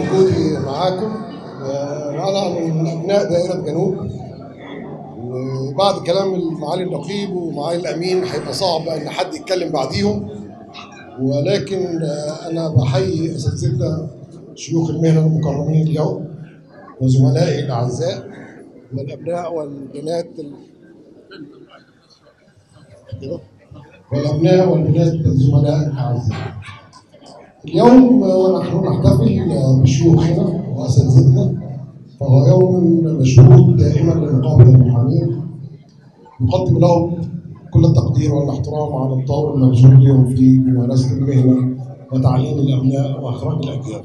وجودي معاكم. وأنا من أبناء دائرة جنوب، وبعد كلام معالي النقيب ومعالي الأمين هيبقى صعب إن حد يتكلم بعديهم، ولكن أنا بحيي أساتذتنا شيوخ المهنة المكرمين اليوم وزملائي الأعزاء من الأبناء والبنات الزملاء الأعزاء. اليوم ونحن نحتفل بشيوخنا وأساتذتنا، فهو يوم مشهود دائما لنقابة المحامين، نقدم لهم كل التقدير والاحترام على الدور المبذول لهم في ممارسة المهنة وتعليم الأبناء وإخراج الأجيال.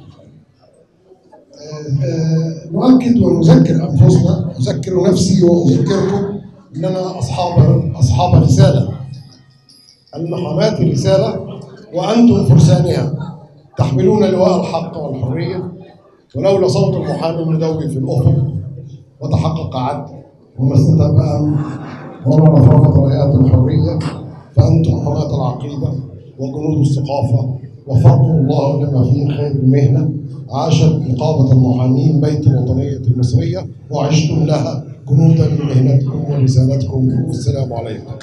نؤكد ونذكر أنفسنا، أذكر نفسي وأذكركم أننا أصحاب رسالة. المحاماة رسالة وأنتم فرسانها، تحملون لواء الحق والحرية، ولولا صوت المحامي المدوي في الأفق وتحقق عدل وما استتبع ورفرفت رايات الحرية، فأنتم حماة العقيدة وجنود الثقافة وفضل الله لما فيه خير المهنة. عاشت نقابة المحامين بيت الوطنية المصرية وعشتم لها جنودا لمهنتكم ورسالتكم، والسلام عليكم.